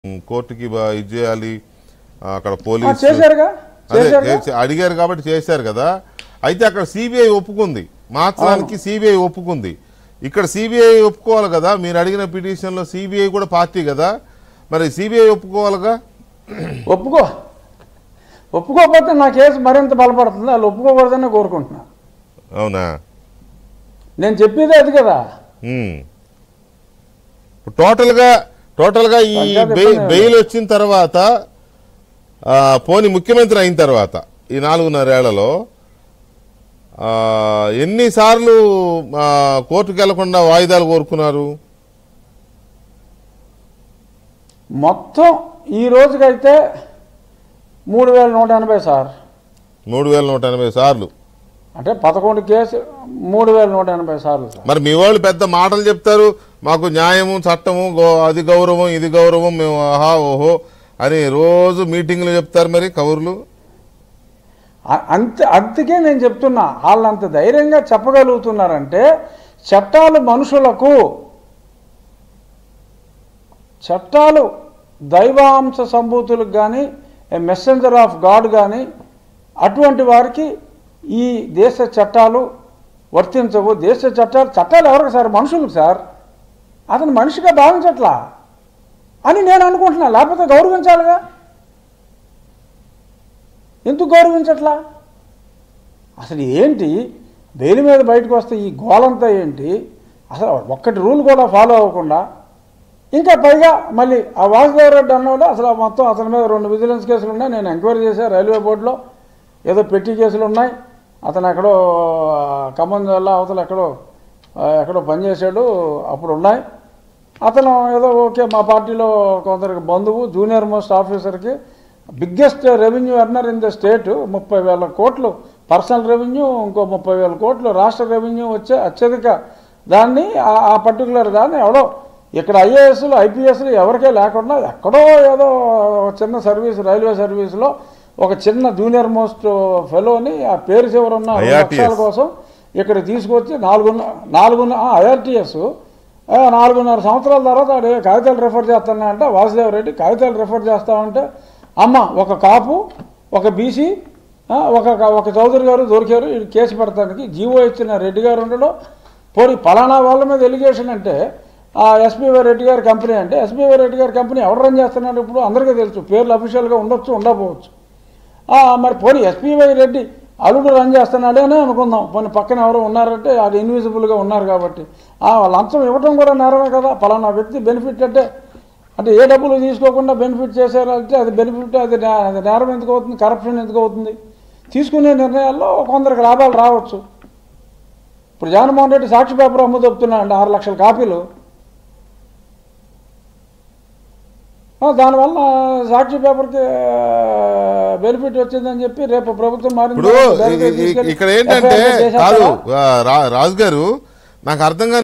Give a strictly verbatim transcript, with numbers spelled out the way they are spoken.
కోర్టుకి ఇది చేయాలి అక్కడ పోలీసు చేశారుగా అదే అడిగారు కాబట్టి చేశారు కదా. అయితే అక్కడ సిబిఐ ఒప్పుకుంది, మార్చడానికి సిబిఐ ఒప్పుకుంది. ఇక్కడ సిబిఐ ఒప్పుకోవాలి కదా, మీరు అడిగిన పిటిషన్లో సిబిఐ కూడా పార్టీ కదా, మరి సిబిఐ ఒప్పుకోవాలిగా. ఒప్పుకో ఒప్పుకోకపోతే నా కేసు మరింత బలపడుతుంది. వాళ్ళు ఒప్పుకోకూడదని కోరుకుంటున్నా. అవునా? నేను చెప్పేది అది కదా. టోటల్గా టోటల్గా ఈ బెయిల్ వచ్చిన తర్వాత పోని ముఖ్యమంత్రి అయిన తర్వాత ఈ నాలుగున్నరేళ్లలో ఎన్నిసార్లు కోర్టుకు వెళ్లకుండా వాయిదాలు కోరుకున్నారు? మొత్తం ఈ రోజుకైతే మూడు వేల నూట ఎనభై సార్ మూడు వేల నూట ఎనభై సార్లు అంటే పదకొండు కేసు మూడు వేల నూట ఎనభై సార్లు. మరి మీ వాళ్ళు పెద్ద మాటలు చెప్తారు, మాకు న్యాయము చట్టము అది గౌరవం ఇది గౌరవం మేము ఆహా ఓహో అని రోజు మీటింగ్లు చెప్తారు. మరి కౌరులు అంతే. అందుకే నేను చెప్తున్నా, వాళ్ళు అంత ధైర్యంగా చెప్పగలుగుతున్నారంటే చట్టాలు మనుషులకు, చట్టాలు దైవాంశ సంభూతులకు కానీ మెసెంజర్ ఆఫ్ గాడ్ కానీ అటువంటి వారికి ఈ దేశ చట్టాలు వర్తించవు. దేశ చట్టాలు చట్టాలు ఎవరికి సార్? మనుషులకు సార్. అతను మనిషిగా భావించట్లా అని నేను అనుకుంటున్నా. లేకపోతే గౌరవించాలిగా. ఎందుకు గౌరవించట్లా? అసలు ఏంటి బెయిల్ మీద బయటకు వస్తే ఈ గోలంతా ఏంటి? అసలు ఒక్కటి రూల్ కూడా ఫాలో అవ్వకుండా, ఇంకా పైగా మళ్ళీ ఆ వాసుదేవ్ రెడ్డి అన్నవాడు అసలు మొత్తం అతని మీద రెండు విజిలెన్స్ కేసులు ఉన్నాయి. నేను ఎంక్వైరీ చేశాను రైల్వే బోర్డులో, ఏదో పెట్టి కేసులు ఉన్నాయి. అతను ఎక్కడో ఖమ్మం జిల్లా అవతల ఎక్కడో ఎక్కడో పనిచేశాడు, అప్పుడు ఉన్నాయి. అతను ఏదో ఓకే మా పార్టీలో కొందరికి బంధువు, జూనియర్ మోస్ట్ ఆఫీసర్కి biggest revenue earner in the state, ముప్పై వేల కోట్లు పర్సనల్ రెవెన్యూ, ఇంకో ముప్పై వేల కోట్లు రాష్ట్ర రెవెన్యూ వచ్చే అత్యధిక దాన్ని ఆ పర్టికులర్ దాన్ని ఎవడో ఇక్కడ ఐఏఎస్లు ఐపీఎస్లు ఎవరికే లేకుండా ఎక్కడో ఏదో చిన్న సర్వీస్ రైల్వే సర్వీస్లో ఒక చిన్న జూనియర్ మోస్ట్ ఫెలోని ఆ పేరు చివరున్న లక్ష్యాల కోసం ఇక్కడ తీసుకొచ్చి నాలుగున్న నాలుగున్న ఐఆర్టీఎస్ నాలుగున్నర సంవత్సరాల తర్వాత అడే కాగితాలు రెఫర్ చేస్తున్నా అంటే వాసుదేవ్ రెడ్డి కాగితాలు రెఫర్ చేస్తామంటే అమ్మ ఒక కాపు ఒక బీసీ ఒక ఒక చౌదరి గారు దొరికారు ఈ కేసు పెడతానికి జీవో ఇచ్చిన రెడ్డి గారు ఉండడం. పోనీ పలానా వాళ్ళ మీద ఎలిగేషన్ అంటే ఆ ఎస్పీవై రెడ్డి గారి కంపెనీ అంటే ఎస్పీవై రెడ్డి గారి కంపెనీ ఎవరు రన్ చేస్తున్నారు ఇప్పుడు అందరికీ తెలుసు. పేర్లు అఫీషియల్గా ఉండొచ్చు ఉండకపోవచ్చు. మరి పోనీ ఎస్పీవై రెడ్డి అల్లుడు రన్ చేస్తున్నాడేనే అనుకుందాం. పోనీ పక్కన ఎవరు ఉన్నారంటే అది ఇన్విజిబుల్గా ఉన్నారు కాబట్టి లంచం ఇవ్వడం కూడా నేరమే కదా. పలానా వ్యక్తి బెనిఫిట్ అంటే అంటే ఏ డబ్బులు తీసుకోకుండా బెనిఫిట్ చేశారంటే అది బెనిఫిట్, అది అది నేరం ఎందుకు అవుతుంది? కరప్షన్ ఎందుకు అవుతుంది? తీసుకునే నిర్ణయాల్లో కొందరికి లాభాలు రావచ్చు. ఇప్పుడు జగన్మోహన్ రెడ్డి సాక్షి పేపర్ అమ్ము దొరుకుతున్నాయండి ఆరు లక్షల కాపీలు. దానివల్ల సాక్షి పేపర్కి బెనిఫిట్ వచ్చిందని చెప్పి రేపు ప్రభుత్వం మారింది. ఇక్కడ ఏంటంటే కాదు రాజు గారు, నాకు అర్థం